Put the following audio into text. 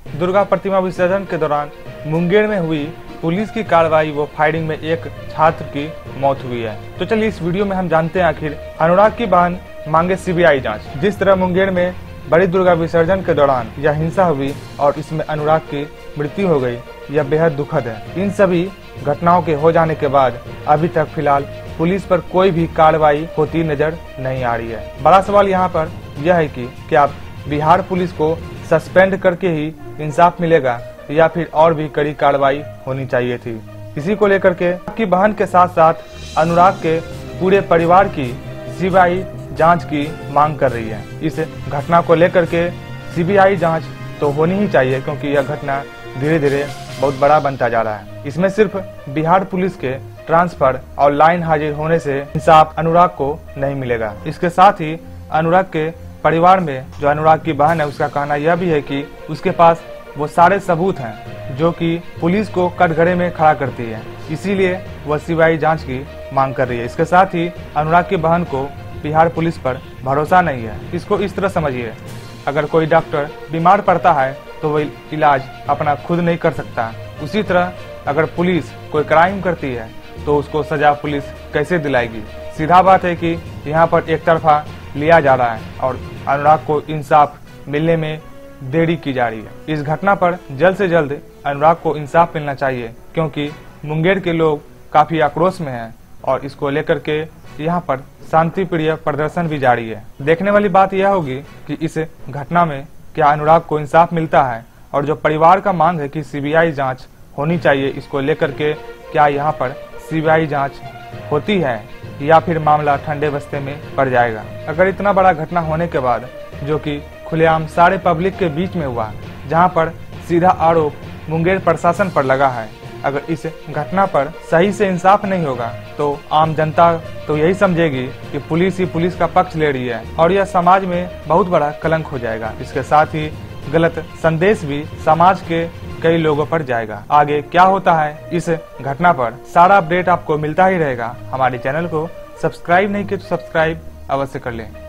दुर्गा प्रतिमा विसर्जन के दौरान मुंगेर में हुई पुलिस की कार्रवाई व फायरिंग में एक छात्र की मौत हुई है। तो चलिए इस वीडियो में हम जानते हैं आखिर अनुराग की बहन मांगे सीबीआई जांच। जिस तरह मुंगेर में बड़ी दुर्गा विसर्जन के दौरान यह हिंसा हुई और इसमें अनुराग की मृत्यु हो गई, यह बेहद दुखद है। इन सभी घटनाओं के हो जाने के बाद अभी तक फिलहाल पुलिस पर कोई भी कार्रवाई होती नजर नहीं आ रही है। बड़ा सवाल यहाँ पर यह है कि क्या बिहार पुलिस को सस्पेंड करके ही इंसाफ मिलेगा या फिर और भी कड़ी कार्रवाई होनी चाहिए थी। इसी को लेकर के की बहन के साथ साथ अनुराग के पूरे परिवार की सीबीआई जांच की मांग कर रही है। इस घटना को लेकर के सीबीआई जांच तो होनी ही चाहिए, क्योंकि यह घटना धीरे धीरे बहुत बड़ा बनता जा रहा है। इसमें सिर्फ बिहार पुलिस के ट्रांसफर और लाइन हाजिर होने से इंसाफ अनुराग को नहीं मिलेगा। इसके साथ ही अनुराग के परिवार में जो अनुराग की बहन है, उसका कहना यह भी है कि उसके पास वो सारे सबूत हैं जो कि पुलिस को कटघरे में खड़ा करती है, इसीलिए वह सीबीआई जांच की मांग कर रही है। इसके साथ ही अनुराग की बहन को बिहार पुलिस पर भरोसा नहीं है। इसको इस तरह समझिए, अगर कोई डॉक्टर बीमार पड़ता है तो वह इलाज अपना खुद नहीं कर सकता, उसी तरह अगर पुलिस कोई क्राइम करती है तो उसको सजा पुलिस कैसे दिलाएगी। सीधा बात है कि यहाँ पर एक तरफा लिया जा रहा है और अनुराग को इंसाफ मिलने में देरी की जा रही है। इस घटना पर जल्द से जल्द अनुराग को इंसाफ मिलना चाहिए, क्योंकि मुंगेर के लोग काफी आक्रोश में हैं और इसको लेकर के यहाँ पर शांति प्रिय प्रदर्शन भी जारी है। देखने वाली बात यह होगी कि इस घटना में क्या अनुराग को इंसाफ मिलता है, और जो परिवार का मांग है कि सीबीआई जांच होनी चाहिए, इसको लेकर के क्या यहाँ पर सीबीआई जांच होती है या फिर मामला ठंडे बस्ते में पड़ जाएगा। अगर इतना बड़ा घटना होने के बाद, जो कि खुलेआम सारे पब्लिक के बीच में हुआ, जहां पर सीधा आरोप मुंगेर प्रशासन पर लगा है, अगर इस घटना पर सही से इंसाफ नहीं होगा तो आम जनता तो यही समझेगी कि पुलिस ही पुलिस का पक्ष ले रही है और यह समाज में बहुत बड़ा कलंक हो जाएगा। इसके साथ ही गलत संदेश भी समाज के कई लोगों पर जाएगा। आगे क्या होता है इस घटना पर सारा अपडेट आपको मिलता ही रहेगा। हमारे चैनल को सब्सक्राइब नहीं किया तो सब्सक्राइब अवश्य कर लें।